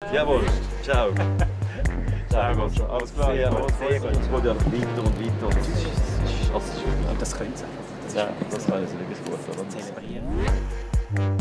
Jawohl, ciao. Ciao, Roger. Alles klar. Sehr gut. Es geht ja weiter und weiter. Und Das können sie einfach. ja, das können sie wirklich gut. Oder? Zelebrieren.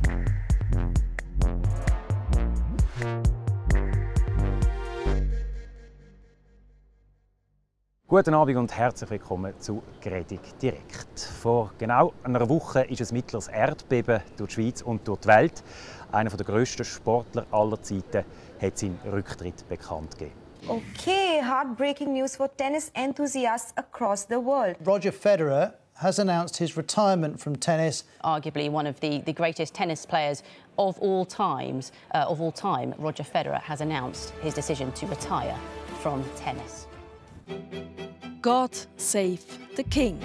Guten Abend und herzlich willkommen zu Gredig direkt. Vor genau einer Woche ist ein mittleres Erdbeben durch die Schweiz und durch die Welt. Einer der grössten Sportler aller Zeiten hat seinen Rücktritt bekannt gegeben. Okay, heartbreaking news for tennis enthusiasts across the world. Roger Federer has announced his retirement from tennis. Arguably one of the greatest tennis players of all time, Roger Federer has announced his decision to retire from tennis. God save the King.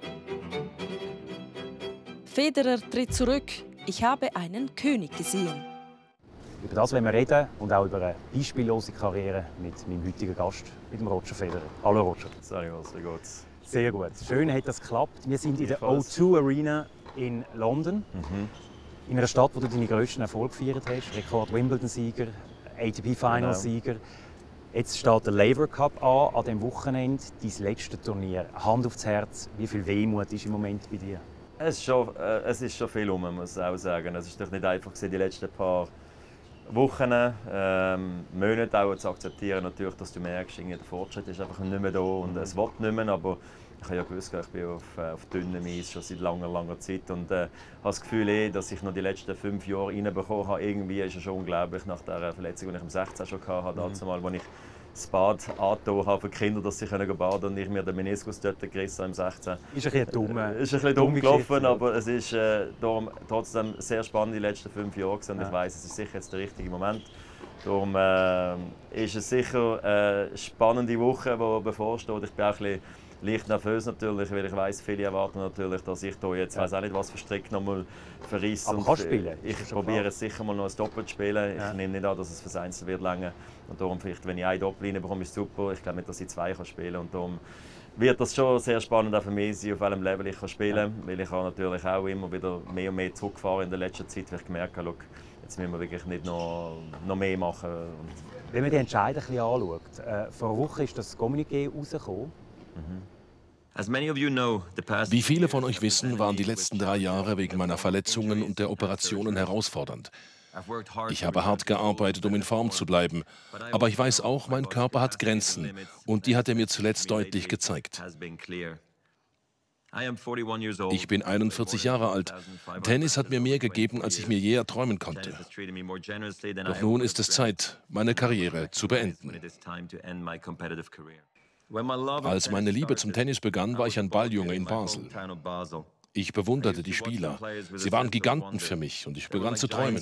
Federer tritt zurück. Ich habe einen König gesehen. Über das wollen wir reden und auch über eine beispiellose Karriere mit meinem heutigen Gast, mit dem Roger Federer. Hallo Roger. Servus, wie geht's? Sehr gut. Schön hat das geklappt. Wir sind in der O2 Arena in London. In einer Stadt, wo du deine grössten Erfolge gefeiert hast. Rekord-Wimbledon-Sieger, ATP-Finals-Sieger. Jetzt steht der Laver Cup an diesem Wochenende, dein letztes Turnier. Hand aufs Herz, wie viel Wehmut ist im Moment bei dir? Es ist schon viel rum, muss ich auch sagen. Es ist doch nicht einfach die letzten paar Wochen, Monate auch zu akzeptieren, natürlich, dass du merkst, der Fortschritt ist einfach nicht mehr da und es will nicht mehr. Aber ich habe ja gewusst, ich bin auf dünnem Eis schon seit langer Zeit und habe das Gefühl, dass ich noch die letzten 5 Jahre reinbekommen habe. Irgendwie ist es schon unglaublich nach der Verletzung, die ich im 16 schon hatte, als ich das Bad angetan habe für die Kinder, dass sie baden können und ich mir den Meniskus dort gerissen habe im 16. Ist ein bisschen dumm gelaufen, aber es ist trotzdem sehr spannend die letzten 5 Jahre und ich weiss, es ist sicher jetzt der richtige Moment. Darum ist es sicher eine spannende Woche, die bevorsteht. Ich bin auch ein bisschen leicht nervös natürlich, weil ich weiss, viele erwarten natürlich, dass ich hier jetzt weiss auch nicht was für Strick noch mal verreisse. Aber kannst du spielen? Ich probiere sicher mal noch ein Doppel zu spielen. Ich nehme nicht an, dass es fürs Einzel wird länger. Und darum vielleicht, wenn ich ein Doppel reinbekomme, ist es super. Ich glaube nicht, dass ich 2 spielen kann. Und darum wird das schon sehr spannend auch für mich sein, auf welchem Level ich spielen kann. Weil ich habe natürlich auch immer wieder mehr und mehr zurückgefahren in der letzten Zeit, weil ich gemerkt habe, jetzt müssen wir wirklich nicht noch mehr machen. Wenn man die Entscheidung ein bisschen anschaut, vor einer Woche ist das Kommuniqué rausgekommen. Wie viele von euch wissen, waren die letzten 3 Jahre wegen meiner Verletzungen und der Operationen herausfordernd. Ich habe hart gearbeitet, um in Form zu bleiben, aber ich weiß auch, mein Körper hat Grenzen und die hat er mir zuletzt deutlich gezeigt. Ich bin 41 Jahre alt. Tennis hat mir mehr gegeben, als ich mir je erträumen konnte. Doch nun ist es Zeit, meine Karriere zu beenden. Als meine Liebe zum Tennis begann, war ich ein Balljunge in Basel. Ich bewunderte die Spieler. Sie waren Giganten für mich und ich begann zu träumen.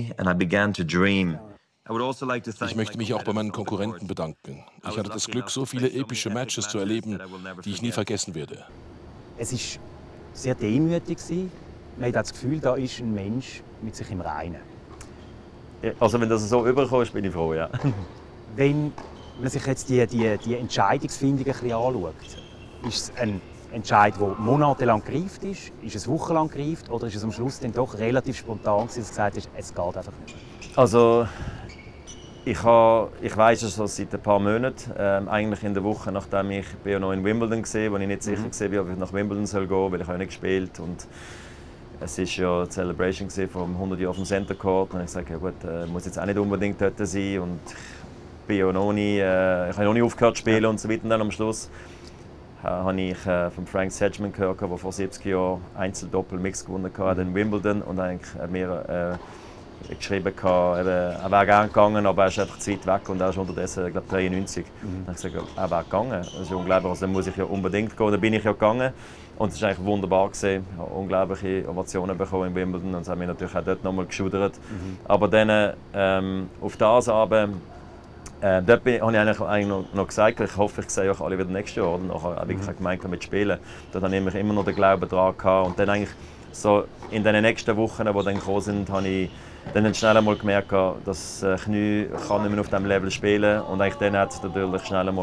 Ich möchte mich auch bei meinen Konkurrenten bedanken. Ich hatte das Glück, so viele epische Matches zu erleben, die ich nie vergessen werde. Es war sehr demütig. Man hat das Gefühl, da ist ein Mensch mit sich im Reinen. Also wenn das so überkommt, bin ich froh, ja. Wenn man sich jetzt die Entscheidungsfindung ein bisschen anschaut, ist es ein Entscheid, der monatelang gereift ist? Ist es wochenlang gereift? Oder ist es am Schluss dann doch relativ spontan, dass du gesagt hast, es geht einfach nicht mehr? Also, ich weiss es seit ein paar Monaten. Eigentlich in der Woche, nachdem ich noch in Wimbledon war, wo ich nicht sicher war, ob ich nach Wimbledon gehen soll, weil ich auch nicht gespielt habe. Es war ja die Celebration von 100 Jahren auf dem Center Court. Und ich sagte, ja gut, muss jetzt auch nicht unbedingt dort sein. Und ich habe noch nie aufgehört zu spielen und so weiter. Und dann am Schluss habe ich von Frank Sedgman gehört, der vor 70 Jahren Einzel-Doppel-Mix gewonnen hat in Wimbledon. Und eigentlich hat mir geschrieben, er wäre gerne gegangen, aber er ist einfach Zeit weg und er ist unterdessen, ich glaube, 93. Dann habe ich gesagt, er wäre gegangen. Das ist unglaublich, also dann muss ich ja unbedingt gehen. Dann bin ich ja gegangen und es war eigentlich wunderbar gewesen. Ich habe unglaubliche Ovationen bekommen in Wimbledon und es hat mich natürlich auch dort nochmal geschudert. Aber dann auf das aber dort habe ich eigentlich noch gesagt, ich hoffe, ich sehe euch alle wieder nächstes Jahr. Und nachher habe ich gemeint, mit spielen. Dort hatte ich immer noch den Glauben daran gehabt. Und dann eigentlich so in den nächsten Wochen, die dann gekommen sind, habe ich dann schnell einmal gemerkt, dass das Knie kann nicht mehr auf diesem Level spielen kann. Und eigentlich dann hat es natürlich schnell einmal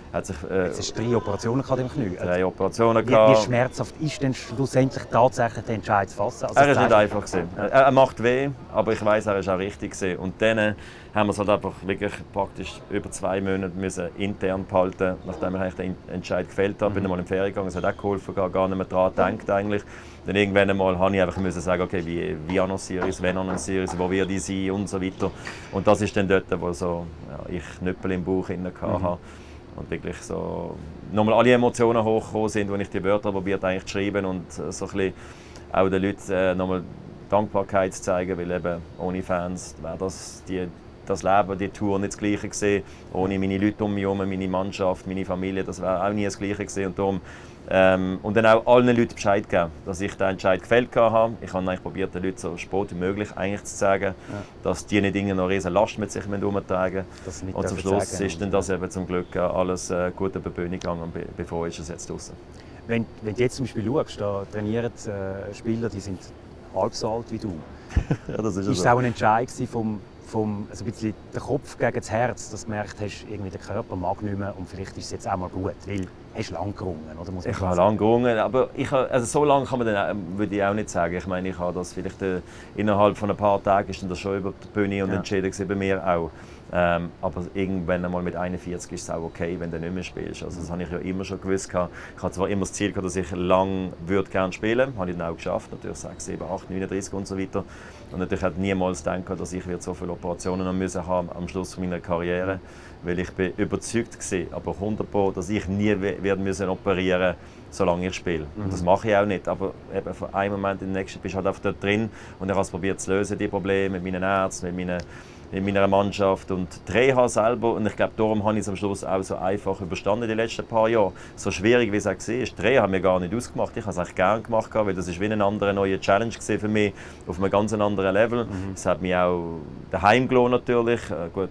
hat sich, jetzt hast du 3 Operationen gehabt im Knie. 3 Operationen Wie schmerzhaft ist denn schlussendlich tatsächlich der Entscheid zu fassen? Also er ist nicht einfach gewesen. Er macht weh, aber ich weiß, er ist auch richtig gewesen. Und dann haben wir es halt einfach wirklich praktisch über 2 Monate müssen intern behalten, nachdem ich eigentlich den Entscheid gefällt habe. Bin einmal in die Ferien gegangen, es hat auch geholfen, gar nicht mehr daran gedacht eigentlich. Dann irgendwann einmal habe ich einfach müssen sagen, okay, wie annonciere ich es, wenn annonciere ich es, wo wird ich sein und so weiter. Und das ist dann dort, wo so, ja, ich Knüppel im Bauch hatte. Und wirklich so nochmal alle Emotionen hochgekommen sind, als ich die Wörter probiert eigentlich zu schreiben und so ein bisschen auch den Leuten nochmal Dankbarkeit zu zeigen, weil eben ohne Fans wäre das Leben, die Tour nicht das Gleiche gewesen. Ohne meine Leute um mich herum, meine Mannschaft, meine Familie, das wäre auch nie das Gleiche gewesen. Und darum, und dann auch allen Leuten Bescheid geben, dass ich den Entscheid gefällt habe. Ich habe eigentlich probiert, den Leuten so spät wie möglich eigentlich zu sagen, dass die nicht noch eine riesen Last mit sich herumtragen müssen. Und zum Schluss ist dann das eben zum Glück alles gut über die Bühne gegangen und bevor ist es jetzt draußen. Wenn du jetzt zum Beispiel schaust, da trainieren Spieler, die sind halb so alt wie du. Ja, das ist es so. Auch ein Entscheid also ein bisschen der Kopf gegen das Herz, dass du gemerkt hast, irgendwie der Körper mag nicht mehr und vielleicht ist es jetzt auch mal gut, weil hast du lang gerungen, oder? Muss man ich habe lang gerungen, aber also so lange kann man dann, würde ich auch nicht sagen. Ich meine, ich habe das vielleicht innerhalb von ein paar Tagen ist dann das schon über die Bühne und entschieden bei mir auch. Aber irgendwann einmal mit 41 ist es auch okay, wenn du nicht mehr spielst. Also das habe ich ja immer schon gewusst. Ich hatte zwar immer das Ziel, dass ich lang gerne spielen würde, habe ich dann auch geschafft, natürlich 6, 7, 8, 39 und so weiter. Und natürlich hätte niemals gedacht, dass ich so viele Operationen haben müssen am Schluss meiner Karriere, weil ich bin überzeugt war, aber 100%, dass ich nie werden müssen operieren, solange ich spiele. Und das mache ich auch nicht, aber eben von einem Moment in den nächsten bist du halt einfach dort drin und ich habe es probiert zu lösen, die Probleme mit meinen Ärzten, mit meiner Mannschaft und die Reha selber. Und ich glaube, darum habe ich es am Schluss auch so einfach überstanden die letzten paar Jahre. So schwierig wie es auch war, die Reha haben mir gar nicht ausgemacht. Ich habe es eigentlich gerne gemacht, weil das ist wie eine andere neue Challenge für mich, auf einem ganz anderen Level. Es hat mich auch daheim gelassen natürlich. Gut,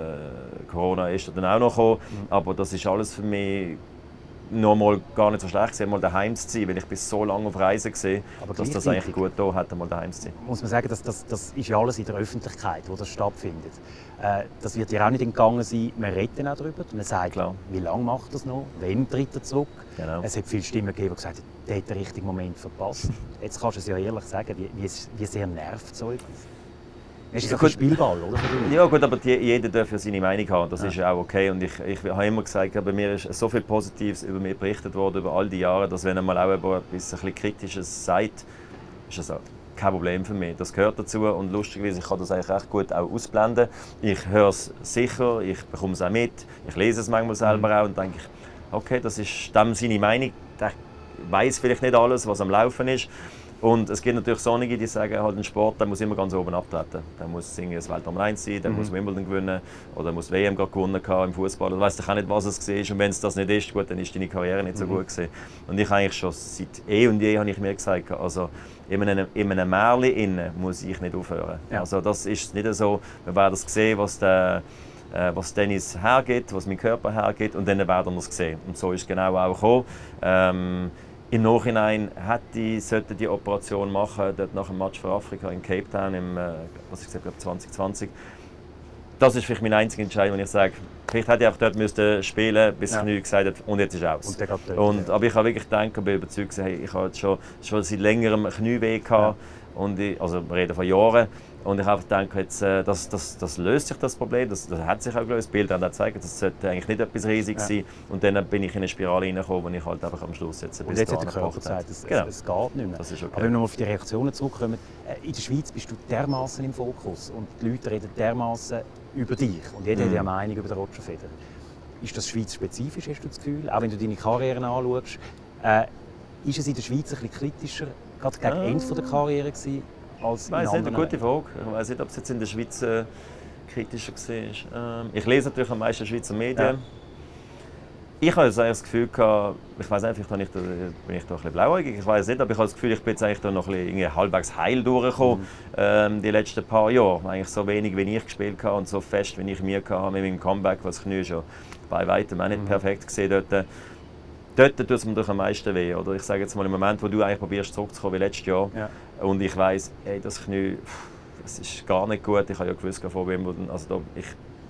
Corona ist dann auch noch gekommen, aber das ist alles für mich nochmal gar nicht so schlecht, mal daheim zu sein, weil ich bis so lange auf Reisen war, dass das eigentlich gut da hat, mal daheim zu sein. Muss man sagen, das ist ja alles in der Öffentlichkeit, wo das stattfindet. Das wird dir auch nicht entgangen sein, man redet dann auch darüber, man sagt, klar, wie lange macht das noch, wann tritt er zurück. Genau. Es hat viele Stimmen gegeben, die gesagt haben, der hat den richtigen Moment verpasst. Jetzt kannst du es ja ehrlich sagen, wie sehr nervt so etwas. Es ist ein Spielball, oder? Ja gut, aber jeder darf ja seine Meinung haben, das ist ja auch okay. Und ich habe immer gesagt, bei mir ist so viel Positives über mich berichtet worden, über all die Jahre, dass wenn einmal auch etwas ein bisschen Kritisches sagt, ist das auch kein Problem für mich. Das gehört dazu und lustigerweise, ich kann das eigentlich recht gut auch ausblenden. Ich höre es sicher, ich bekomme es auch mit, ich lese es manchmal selber auch und denke, okay, das ist dem seine Meinung, der weiß vielleicht nicht alles, was am Laufen ist. Und es gibt natürlich solche, die sagen, halt, ein Sport der muss immer ganz oben abtreten. Der muss das Weltnummer 1 sein, der muss Wimbledon gewinnen oder muss WM gerade gewonnen haben im Fußball. Du weißt auch nicht, was es war. Und wenn es das nicht ist, gut, dann ist deine Karriere nicht so gut gewesen. Und ich eigentlich schon seit und je habe ich mir gesagt, also in einem Märchen muss ich nicht aufhören. Ja. Also das ist nicht so. Wir werden das sehen, was Dennis hergibt, was mein Körper hergibt, und dann werden wir es sehen. Und so ist es genau auch gekommen. Im Nachhinein sollte die Operation machen, dort nach dem Match für Afrika in Cape Town im 2020. Das ist vielleicht mein einziger Entscheid, wenn ich sage, vielleicht hätte ich auch dort spielen müssen, bis Knie gesagt hat, und jetzt ist es aus. Aber ich habe wirklich gedacht, ich bin überzeugt, hey, ich habe jetzt schon seit längerem Knieweh gehabt, und also wir reden von Jahren. Und ich habe gedacht, jetzt, das löst sich das Problem, das hat sich auch gelöst. Die Bilder haben auch gezeigt, das sollte eigentlich nicht etwas Riesiges sein. Und dann bin ich in eine Spirale hineingekommen, wo ich halt einfach am Schluss jetzt bis dahin gebraucht habe. Es geht nicht mehr. Das ist okay. Aber wenn wir noch auf die Reaktionen zurückkommen, in der Schweiz bist du dermaßen im Fokus und die Leute reden dermaßen über dich. Und jeder hat ja eine Meinung über den Roger Federer. Ist das schweizspezifisch, hast du das Gefühl? Auch wenn du deine Karriere anschaust, ist es in der Schweiz ein bisschen kritischer, gerade gegen Ende der Karriere gewesen? Ich weiß nicht, eine gute Frage. Ich weiß nicht, ob es jetzt in der Schweiz kritischer war. Ich lese natürlich am meisten Schweizer Medien. Ja. Ich habe das Gefühl gehabt, ich weiß nicht, vielleicht bin ich da ein bisschen blauäugig, ich weiß nicht, aber ich habe das Gefühl, ich bin jetzt eigentlich da noch ein bisschen halbwegs heil durchgekommen, die letzten paar Jahre. Eigentlich so wenig, wie ich gespielt habe und so fest, wie ich mir hatte mit meinem Comeback, was Knie schon bei weitem auch nicht perfekt gesehen dort. Dort tut es mir doch am meisten weh. Oder? Ich sage jetzt mal, im Moment, wo du eigentlich probierst zurückzukommen wie letztes Jahr, und ich weiss, das Knie, das ist gar nicht gut. Ich habe ja gewusst vor Wimbledon, also da, ich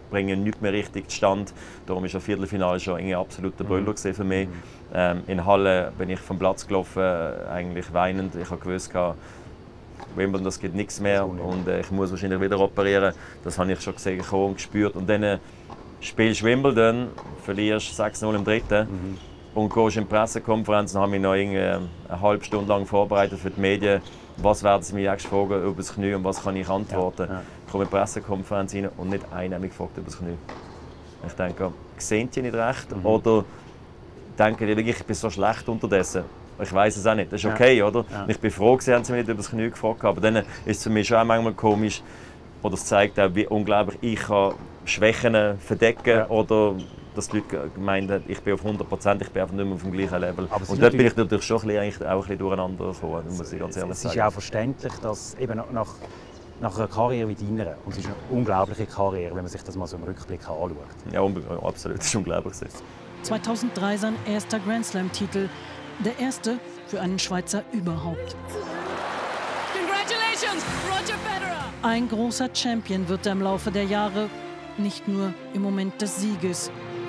bringen nichts mehr richtig zustande. Darum war das Viertelfinale schon ein absoluter Brüller für mich. In Halle bin ich vom Platz gelaufen, eigentlich weinend. Ich habe gewusst, Wimbledon, das geht nichts mehr und ich muss wahrscheinlich wieder operieren. Das habe ich schon gesehen und gespürt. Und dann spielst du Wimbledon, verlierst 6-0 im dritten und gehst in die Pressekonferenz und habe mich noch eine halbe Stunde lang vorbereitet für die Medien. Was werden sie mich jetzt fragen über das Knie und was kann ich antworten? Ich komme in die Pressekonferenz rein und nicht einer hat mich gefragt über das Knie. Ich denke, sehen die nicht recht oder denken die wirklich, ich bin so schlecht unterdessen? Ich weiß es auch nicht, das ist okay, oder? Ich bin froh, sie haben sie mich nicht über das Knie gefragt, aber dann ist es für mich schon auch manchmal komisch, oder es zeigt auch, wie unglaublich ich kann Schwächen verdecken oder dass die Leute meinen, ich bin auf 100%, ich bin einfach nicht mehr auf dem gleichen Level. Und dort bin ich natürlich schon ein bisschen durcheinander gekommen, muss ich ganz ehrlich sagen. Es ist ja auch verständlich, dass eben nach einer Karriere wie deiner, und es ist eine unglaubliche Karriere, wenn man sich das mal so im Rückblick anschaut. Ja, absolut, das ist unglaublich. 2003 sein erster Grand Slam-Titel, der erste für einen Schweizer überhaupt. Congratulations, Roger Federer! Ein großer Champion wird er im Laufe der Jahre, nicht nur im Moment des Sieges.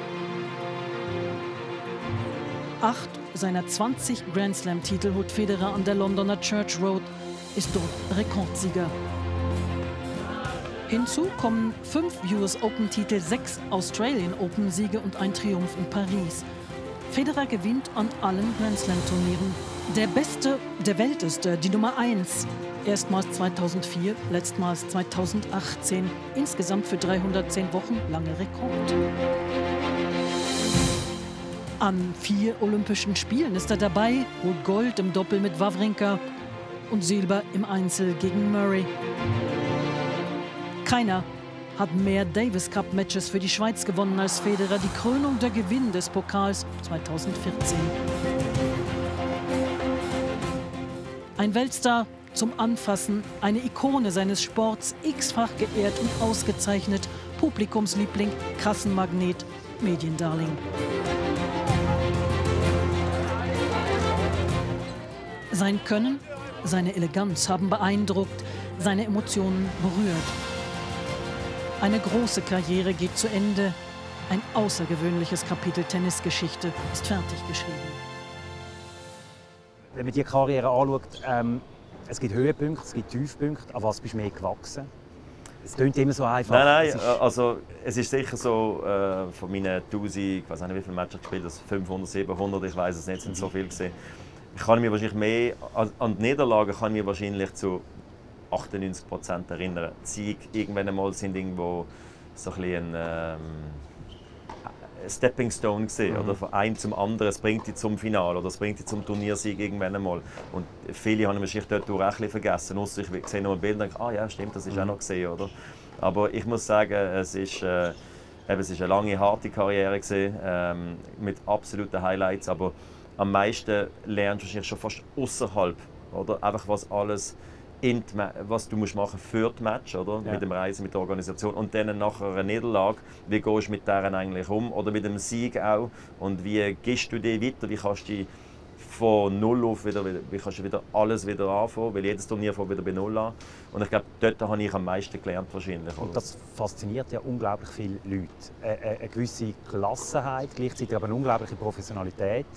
8 seiner 20 Grand Slam-Titel holt Federer an der Londoner Church Road, ist dort Rekordsieger. Hinzu kommen 5 US Open-Titel, 6 Australian Open-Siege und ein Triumph in Paris. Federer gewinnt an allen Grand Slam-Turnieren. Der Beste der Welt ist er, die Nummer 1. Erstmals 2004, letztmals 2018. Insgesamt für 310 Wochen lange Rekord. An 4 Olympischen Spielen ist er dabei, holt Gold im Doppel mit Wawrinka und Silber im Einzel gegen Murray. Keiner hat mehr Davis Cup Matches für die Schweiz gewonnen als Federer, die Krönung der Gewinn des Pokals 2014. Ein Weltstar zum Anfassen, eine Ikone seines Sports, x-fach geehrt und ausgezeichnet, Publikumsliebling, Kassenmagnet, Mediendarling. Sein Können, seine Eleganz haben beeindruckt, seine Emotionen berührt. Eine große Karriere geht zu Ende. Ein außergewöhnliches Kapitel Tennisgeschichte ist fertig geschrieben. Wenn man die Karriere anschaut, es gibt Höhepunkte, es gibt Tiefpunkte. An was bist du mehr gewachsen? Es klingt immer so einfach. Nein, also es ist sicher so, von meinen 1000, ich weiß nicht, wie viele Matches ich gespielt habe, 500, 700, ich weiß es nicht, es sind so viele gesehen. Ich kann mich wahrscheinlich mehr an die Niederlagen kann ich mich wahrscheinlich zu 98% erinnern. Die Siege irgendwann einmal sind irgendwo so ein bisschen ein Stepping Stone gesehen, oder von einem zum anderen. Es bringt dich zum Finale oder es bringt dich zum Turniersieg irgendwann einmal. Und viele haben wahrscheinlich dort auch ein bisschen vergessen. Ausser ich sehe noch ein Bild und denke, ah ja, stimmt, das ist auch noch gesehen, oder? Aber ich muss sagen, es ist eine lange, harte Karriere gewesen, mit absoluten Highlights. Aber am meisten lernst du wahrscheinlich schon fast außerhalb, oder? Einfach was alles was du musst machen für das Match, oder? Ja. Mit dem Reisen, mit der Organisation und dann nachher eine Niederlage, wie gehst du mit deren eigentlich um oder mit dem Sieg auch und wie gehst du dich weiter, wie kannst du dich von Null auf wie kannst du wieder alles wieder anfangen, weil jedes Turnier fängt wieder bei Null an und ich glaube, dort habe ich am meisten gelernt wahrscheinlich. Und das fasziniert ja unglaublich viele Leute. Eine gewisse Gelassenheit, gleichzeitig aber eine unglaubliche Professionalität.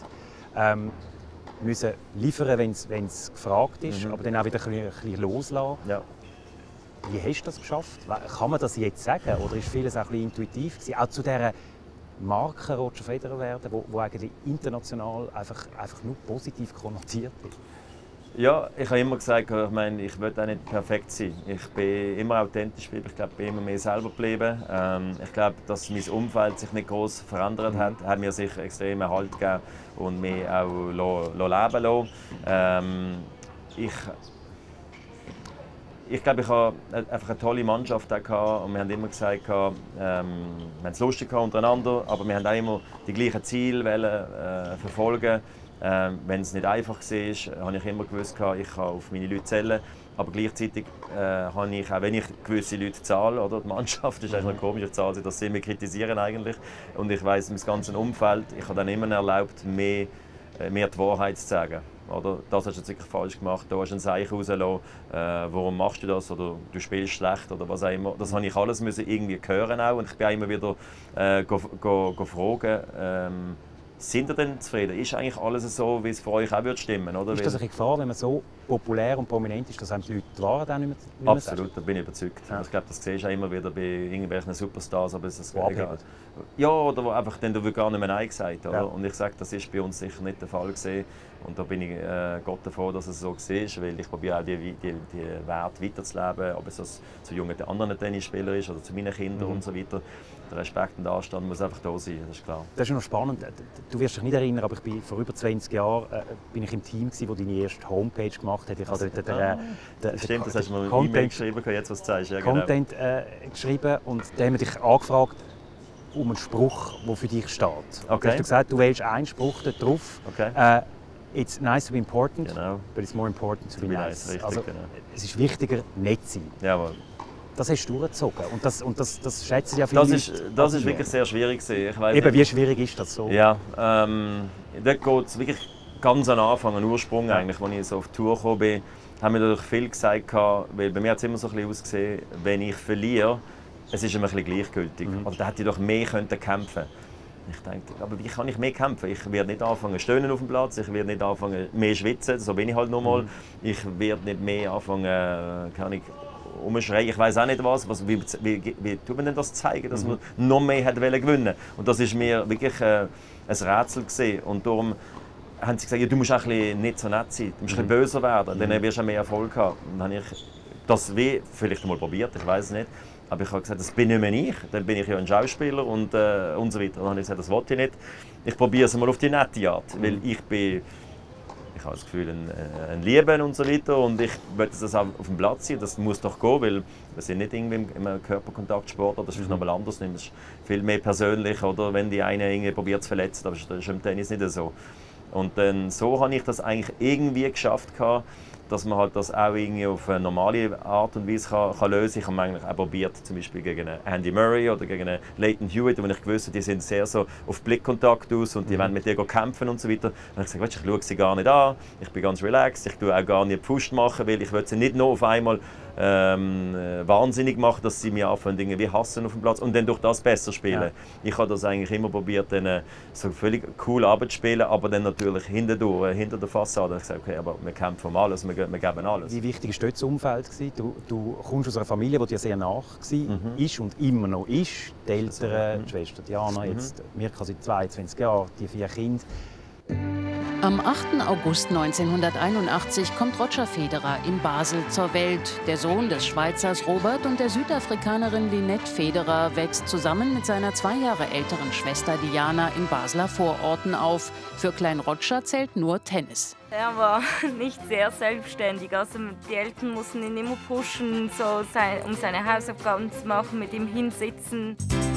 Müssen liefern, wenn es gefragt ist, aber dann auch wieder ein bisschen loslassen. Ja. Wie hast du das geschafft? Kann man das jetzt sagen? Oder ist vieles auch ein bisschen intuitiv gewesen? Auch zu dieser Marke Roger Federer werden, wo eigentlich international einfach nur positiv konnotiert ist? Ja, ich habe immer gesagt, ich will auch nicht perfekt sein. Ich bin immer authentisch geblieben, ich bin immer mehr selber geblieben. Ich glaube, dass mein Umfeld sich nicht groß verändert hat mir sicher extrem Halt gegeben und mich auch leben lassen. Ich glaube, ich hatte einfach eine tolle Mannschaft gehabt und wir haben immer gesagt, wir haben es lustig untereinander, aber wir haben auch immer die gleichen Ziele verfolgen. Wenn es nicht einfach war, habe ich immer gewusst, ich kann auf meine Leute zählen. Aber gleichzeitig habe ich, auch wenn ich gewisse Leute zahle, oder die Mannschaft ist eigentlich eine komische Zahl, dass sie mich kritisieren eigentlich. Und ich weiss, mein ganzes Umfeld, ich habe dann immer erlaubt, mir die Wahrheit zu sagen. oder? Das hast du jetzt wirklich falsch gemacht, da hast du ein Zeichen rausgelassen, warum machst du das, oder du spielst schlecht, oder was auch immer. Das habe ich alles irgendwie hören auch, und ich bin auch immer wieder fragen, sind ihr denn zufrieden? Ist eigentlich alles so, wie es für euch auch wird stimmen, oder? Ist das eine Gefahr, wenn man so populär und prominent ist, dass einem die Leute die Wahrheit auch nicht mehr Absolut, da bin ich überzeugt. Ja. Ich glaube, das siehst du auch immer wieder bei irgendwelchen Superstars, aber es ist egal. Ja, oder wo einfach dann du gar nicht mehr Nein gesagt, oder? Ja. Und ich sage, das ist bei uns sicher nicht der Fall gewesen. Und da bin ich Gott davor, dass es so war, weil ich probiere auch die Werte weiterzuleben, ob es zu jungen anderen Tennisspielern ist oder zu meinen Kindern und so weiter. Der Respekt und der Anstand muss einfach da sein, das ist klar. Das ist noch spannend. Du wirst dich nicht erinnern, aber vor über 20 Jahren bin ich im Team, das deine erste Homepage gemacht hat. Ich habe stimmt, das hast du mir eine E-Mail geschrieben, jetzt was du sagst. Ja, Content geschrieben, und dann haben wir dich angefragt um einen Spruch, der für dich steht. Okay. Hast du gesagt, du wählst einen Spruch da drauf. Okay. It's nice to be important, genau. but it's more important to be nice. Richtig, also, genau. Es ist wichtiger, nett zu sein. Jawohl. Das hast du durchgezogen, und das schätzen ja viele Leute. Das ist wirklich sehr schwierig. Ich weiss eben, wie schwierig ist das so? Ja, dort geht es wirklich ganz am Anfang, an Ursprung eigentlich, als ich so auf die Tour gekommen bin, haben wir natürlich viel gesagt, weil bei mir hat es immer so ein bisschen ausgesehen, wenn ich verliere, es ist immer ein bisschen gleichgültig. Aber da hätte ich doch mehr kämpfen können. Ich dachte, aber wie kann ich mehr kämpfen? Ich werde nicht anfangen zu stöhnen auf dem Platz, ich werde nicht anfangen mehr zu schwitzen, so bin ich halt nochmal. Ich werde nicht mehr anfangen, umschreien, ich weiß auch nicht wie tut man denn das zeigen, dass man noch mehr hätte gewinnen wollen. Und das ist mir wirklich ein Rätsel gewesen. Und darum haben sie gesagt, ja, du musst auch ein bisschen nicht so nett sein, du musst ein bisschen böser werden, dann wirst du mehr Erfolg haben. Und dann habe ich das vielleicht einmal probiert, ich weiß es nicht. Aber ich habe gesagt, das bin nicht mehr ich, dann bin ich ja ein Schauspieler und so weiter. Dann habe ich gesagt, das wollte ich nicht. Ich probiere es mal auf die nette Art, weil ich habe das Gefühl, ein Lieben und so weiter, und ich möchte das auch auf dem Platz sein, das muss doch gehen, weil wir sind nicht irgendwie im Körperkontaktsport, das ist nochmal anders, das ist viel mehr persönlich, oder wenn die eine irgendwie probiert zu verletzen, aber das ist im Tennis nicht so. Und dann so habe ich das eigentlich irgendwie geschafft, dass man halt das auch irgendwie auf eine normale Art und Weise kann lösen. Ich habe eigentlich auch probiert, zum Beispiel gegen Andy Murray oder gegen Leighton Hewitt, wo ich gewusst habe, die sind sehr so auf Blickkontakt aus und die wollen mit dir kämpfen und so weiter. Dann habe ich gesagt, ich schaue sie gar nicht an, ich bin ganz relaxed, ich tue auch gar nicht Pfust machen, weil ich will sie nicht noch auf einmal wahnsinnig machen, dass sie mir anfangen, Dinge wie hassen auf dem Platz und dann durch das besser spielen. Ja. Ich habe das eigentlich immer probiert, dann so völlig cool abzuspielen, aber dann natürlich hinter der Fassade. Ich habe gesagt, okay, aber wir kämpfen um alles, wir geben alles. Wie wichtig war dort das Umfeld? Du kommst aus einer Familie, die dir sehr nah war, ist und immer noch ist. Die Eltern, die Schwester Diana, jetzt Mirka seit 22 Jahren, die 4 Kinder. Am 8. August 1981 kommt Roger Federer in Basel zur Welt. Der Sohn des Schweizers Robert und der Südafrikanerin Lynette Federer wächst zusammen mit seiner 2 Jahre älteren Schwester Diana in Basler Vororten auf. Für Klein Roger zählt nur Tennis. Er war nicht sehr selbstständig, also die Eltern mussten ihn immer pushen, um seine Hausaufgaben zu machen, mit ihm hinsitzen.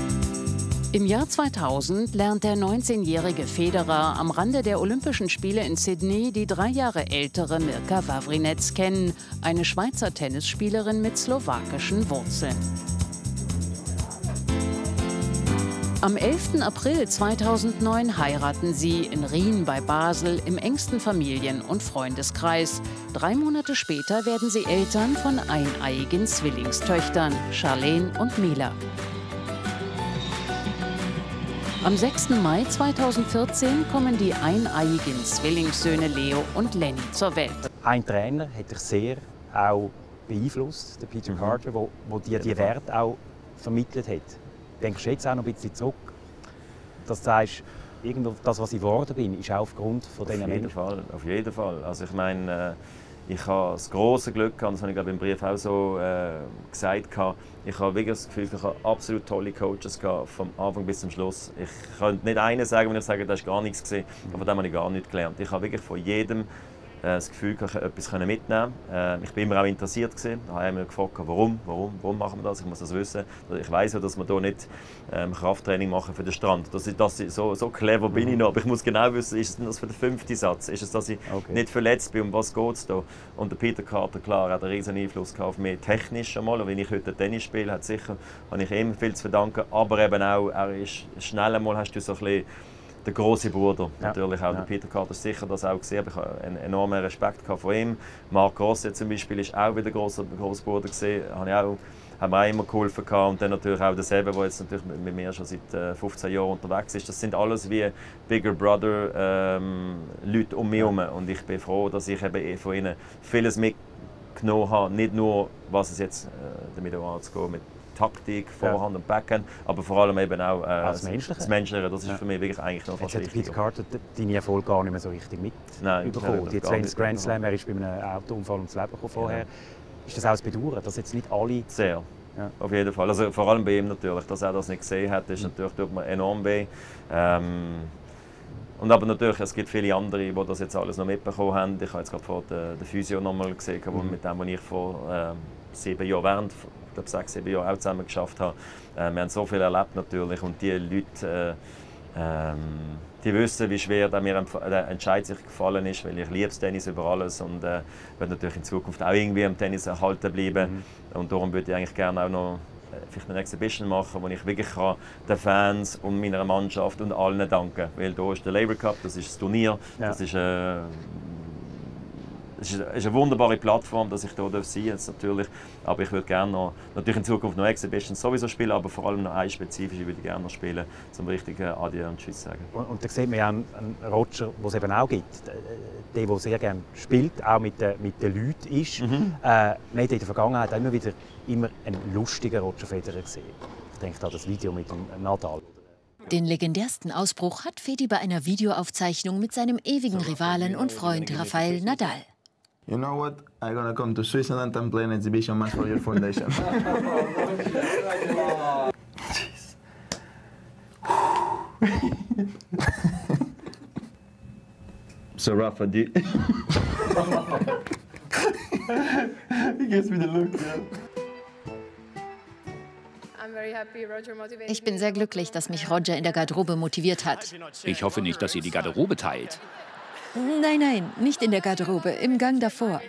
Im Jahr 2000 lernt der 19-jährige Federer am Rande der Olympischen Spiele in Sydney die 3 Jahre ältere Mirka Vavrinec kennen, eine Schweizer Tennisspielerin mit slowakischen Wurzeln. Am 11. April 2009 heiraten sie in Rien bei Basel im engsten Familien- und Freundeskreis. 3 Monate später werden sie Eltern von eineiigen Zwillingstöchtern, Charlene und Mila. Am 6. Mai 2014 kommen die eineiigen Zwillingssöhne Leo und Lenny zur Welt. Ein Trainer hat dich sehr auch beeinflusst, der Peter Carter, der dir die Werte auch vermittelt hat. Denkst du jetzt auch noch ein bisschen zurück, dass du sagst, das, was ich geworden bin, ist auch aufgrund von diesen Menschen? Auf jeden Fall. Also ich meine, ich habe das große Glück gehabt, das habe ich glaube im Brief auch so gesagt. Ich habe wirklich das Gefühl, ich habe absolut tolle Coaches gehabt, vom Anfang bis zum Schluss. Ich könnte nicht einen sagen, wenn ich sage, das war gar nichts gesehen, aber von dem habe ich gar nichts gelernt. Ich habe wirklich von jedem das Gefühl, ich etwas mitnehmen konnte. Ich war immer auch interessiert. Da habe ich mich gefragt, warum machen wir das? Ich muss das wissen. Ich weiss ja, dass wir hier nicht Krafttraining machen für den Strand. So clever bin ich noch. Aber ich muss genau wissen, ist es das für den 5. Satz? Ist es, dass ich nicht verletzt bin? Um was geht es da? Und der Peter Carter, klar, hat einen riesen Einfluss auf mich technisch einmal. Und wenn ich heute Tennis spiele, habe ich ihm viel zu verdanken. Aber eben auch, er ist schnell einmal, hast du so ein bisschen der große Bruder. Natürlich auch der Peter Carter ist sicher das auch gesehen. Ich habe einen enormen Respekt von ihm. Marc Rosset zum Beispiel ist auch wieder großer Bruder gesehen. Haben wir auch immer geholfen gehabt. Und dann natürlich auch der Sebe, der jetzt natürlich mit mir schon seit 15 Jahren unterwegs ist. Das sind alles wie Bigger Brother Leute um mich herum. Und ich bin froh, dass ich eben von ihnen vieles mitgenommen habe. Nicht nur, was es jetzt damit anzugeht mit Taktik, Vorhand und Backhand, aber vor allem eben auch das Menschliche. Das ist für mich wirklich eigentlich noch fast wichtig. Peter Carter deine Erfolge gar nicht mehr so richtig mitbekommen. Die 20 Grand Slam, er ist bei einem Autounfall ums Leben gekommen vorher. Ja. Ist das auch ein Bedauern, dass jetzt nicht alle... Sehr, auf jeden Fall. Also vor allem bei ihm natürlich, dass er das nicht gesehen hat, ist natürlich tut mir enorm weh. Und aber natürlich, es gibt viele andere, die das jetzt alles noch mitbekommen haben. Ich habe jetzt gerade vor der Physio noch mal gesehen, mit dem ich vor 7 Jahren, während ich glaube 6, 7 Jahre auch zusammen geschafft habe. Wir haben so viel erlebt natürlich und die Leute, die wissen, wie schwer mir der Entscheid sich gefallen ist, weil ich liebe das Tennis über alles und werde natürlich in Zukunft auch irgendwie am Tennis erhalten bleiben. Und darum würde ich eigentlich gerne auch noch vielleicht eine Exhibition machen, wo ich wirklich den Fans und meiner Mannschaft und allen danken kann. Weil da ist der Labour Cup, das ist das Turnier, das ist eine wunderbare Plattform, dass ich hier sein darf, natürlich. Aber ich würde gerne natürlich in Zukunft noch Exhibitions sowieso spielen, aber vor allem noch eine spezifische würde ich gerne noch spielen, zum richtigen Adieu und Tschüss sagen. Und da sieht man ja einen Roger, den es eben auch gibt. Der sehr gerne spielt, auch mit den Leuten ist. Man hat in der Vergangenheit immer wieder einen lustigen Roger Federer gesehen. Ich denke an das Video mit dem Nadal. Den legendärsten Ausbruch hat Fedi bei einer Videoaufzeichnung mit seinem ewigen Rivalen und Freund Rafael Nadal. You know what? I'm gonna come to Switzerland and play an exhibition match for your foundation. Jeez. So Rafa, he gives me the look, Ich bin sehr glücklich, dass mich Roger in der Garderobe motiviert hat. Ich hoffe nicht, dass ihr die Garderobe teilt. Nein, nein, nicht in der Garderobe, im Gang davor.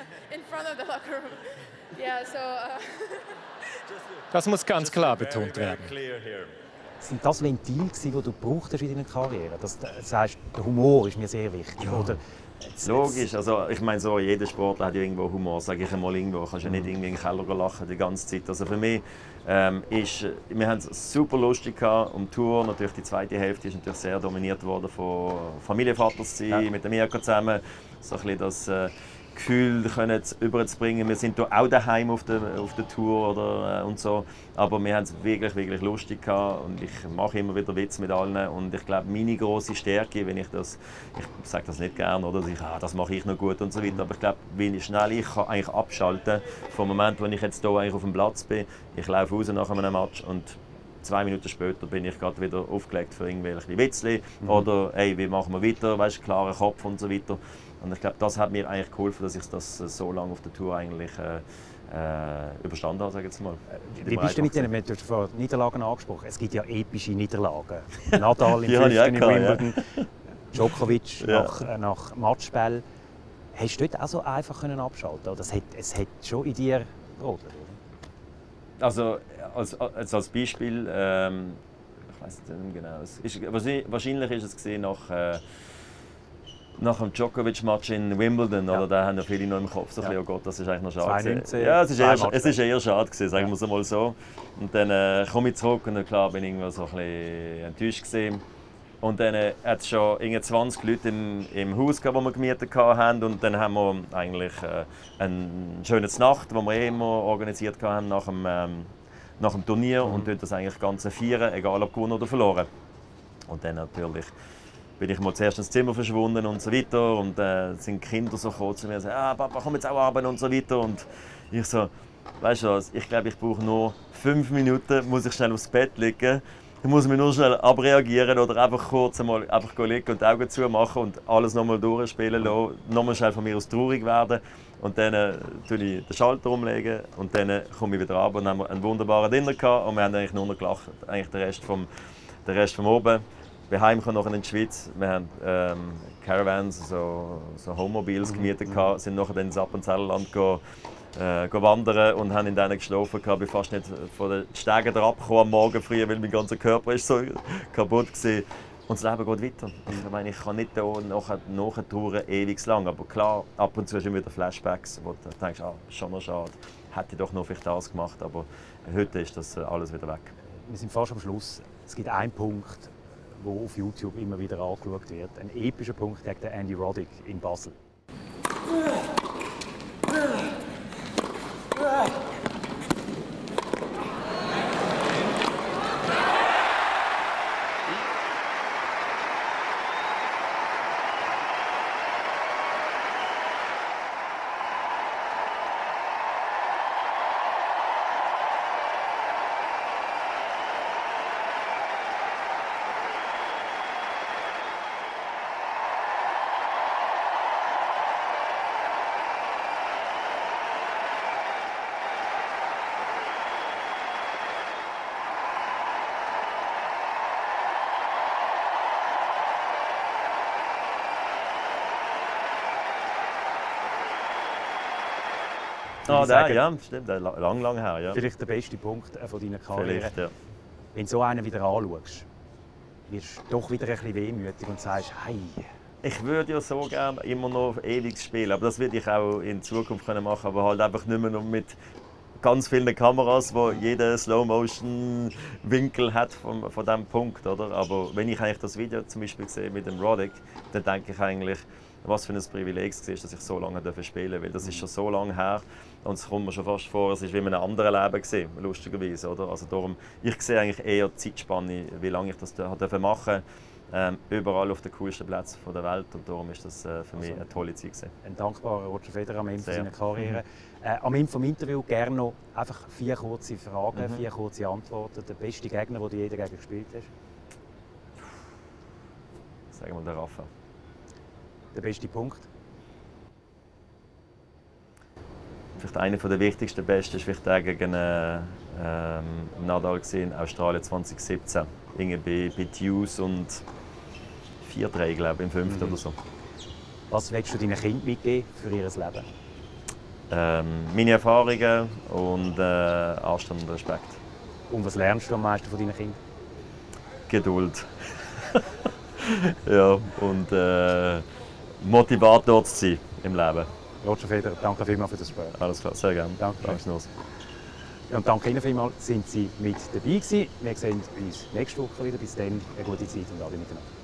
Das muss ganz klar betont werden. Sind das Ventile, die du gebraucht hast in deiner Karriere? Das heißt, der Humor ist mir sehr wichtig, oder? Logisch, also ich meine so, jeder Sportler hat ja irgendwo Humor, sage ich einmal irgendwo. Du kannst ja nicht irgendwie in den Keller lachen die ganze Zeit. Also für mich wir haben es super lustig gehabt um die Tour. Natürlich die zweite Hälfte ist natürlich sehr dominiert worden von Familienvater zu sein, mit Mirko zusammen. So ein bisschen das Gefühl überzubringen. Wir sind hier auch daheim auf der Tour oder, und so. Aber wir haben es wirklich, wirklich lustig gehabt und ich mache immer wieder Witze mit allen. Und ich glaube, meine grosse Stärke, wenn ich sage das nicht gerne, oder das mache ich noch gut und so weiter. Aber ich glaube, wie schnell ich kann eigentlich abschalten vom Moment, wo ich jetzt hier eigentlich auf dem Platz bin. Ich laufe raus nach einem Match und 2 Minuten später bin ich gerade wieder aufgelegt für irgendwelche Witzli oder hey, wie machen wir weiter, weißt, klarer Kopf und so weiter. Und ich glaube, das hat mir eigentlich geholfen, dass ich das so lange auf der Tour eigentlich überstanden habe, sage ich jetzt mal. Wie bist du mit denen? Du hast vorhin Niederlagen angesprochen. Es gibt ja epische Niederlagen. Nadal im 5. in Wimbledon, Djokovic nach Matchspiel. Hast du dort auch so einfach abschalten können? Es hat schon in dir gebrodelt, oder? Also als Beispiel, ich weiß nicht genau, wahrscheinlich ist es gesehen nach dem Djokovic-Match in Wimbledon, oder da haben ja viele noch im Kopf, so oh Gott, das ist eigentlich noch schade. 2019, ja, es ist eher schade gewesen, sagen wir es mal so. Und dann komme ich zurück und dann, klar bin ich irgendwo so ein bisschen enttäuscht gewesen. Und dann hat es schon 20 Leute im Haus gehabt, die wir gemietet haben. Und dann haben wir eigentlich eine schöne Nacht, die wir immer organisiert haben nach dem Turnier und dort das eigentlich Ganze feiern, egal ob gewonnen oder verloren. Und dann natürlich bin ich mal zuerst ins Zimmer verschwunden und so weiter. Und sind Kinder so gekommen zu mir und sagen, Papa, komm jetzt auch runter und so weiter. Und ich so, weißt du was, ich glaube, ich brauche nur 5 Minuten, muss ich schnell aufs Bett liegen. Ich muss mich nur schnell abreagieren oder einfach kurz einmal liegen und die Augen zumachen und alles nochmal durchspielen lassen, nochmal schnell von mir aus traurig werden. Und dann tue ich den Schalter umlegen und dann komme ich wieder runter und haben einen wunderbaren Dinner gehabt und wir haben eigentlich nur noch gelacht, eigentlich der Rest vom Oben. Wir heimgekommen nachher in die Schweiz, wir haben Caravans, so Wohnmobils gemietet gehabt, sind nachher ins Appenzellerland wandern und haben in denen geschlafen. Ich bin fast nicht von den Stegen abgekommen am Morgen früh, weil mein ganzer Körper ist so kaputt war. Und das Leben geht weiter. Ich meine, ich kann nicht nachher ewig lang. Aber klar, ab und zu hast du wieder Flashbacks, wo du denkst, schon noch schade. Hätte ich doch noch vielleicht das gemacht. Aber heute ist das alles wieder weg. Wir sind fast am Schluss. Es gibt einen Punkt, der auf YouTube immer wieder angeschaut wird. Ein epischer Punkt gegen den Andy Roddick in Basel. Ja, stimmt, lang her. Ja. Vielleicht der beste Punkt von deiner Karriere. Vielleicht, ja. Wenn du so einen wieder anschaust, wirst du doch wieder ein bisschen wehmütig und sagst, hey. Ich würde ja so gerne immer noch ewig spielen, aber das würde ich auch in Zukunft machen können, aber halt einfach nicht mehr noch mit ganz vielen Kameras, wo jeder Slow-Motion-Winkel hat von diesem Punkt. Oder? Aber wenn ich eigentlich das Video zum Beispiel sehe mit dem Roddick, dann denke ich eigentlich, was für ein Privileg es ist, dass ich so lange spielen durfte. Weil das ist schon so lange her und es kommt mir schon fast vor, es war wie in einem anderen Leben gewesen, lustigerweise. Oder? Also darum, ich sehe eigentlich eher die Zeitspanne, wie lange ich das machen durfte, überall auf den coolsten Plätzen der Welt. Und darum ist das für mich eine tolle Zeit gewesen. Ein dankbarer Roger Federer am Ende seiner Karriere. Am Ende des Interviews gerne noch einfach 4 kurze Fragen, 4 kurze Antworten. Der beste Gegner, den du je dagegen gespielt hast? Sagen wir der Rafa. Der beste Punkt? Vielleicht einer der wichtigsten Besten war vielleicht der gegen Nadal in Australien 2017. Irgendwie bei Hughes und 4-3, glaube ich, im 5. oder so. Was willst du deinen Kindern mitgeben für ihr Leben? Meine Erfahrungen und Anstand und Respekt. Und was lernst du am meisten von deinen Kindern? Geduld. Ja, und Motivator zu sein im Leben. Roger Federer, danke vielmals für das Gespräch. Alles klar, sehr gerne. Danke. Danke. Und danke Ihnen vielmals, sind Sie mit dabei gewesen. Wir sehen uns nächste Woche wieder. Bis dann, eine gute Zeit und alle miteinander.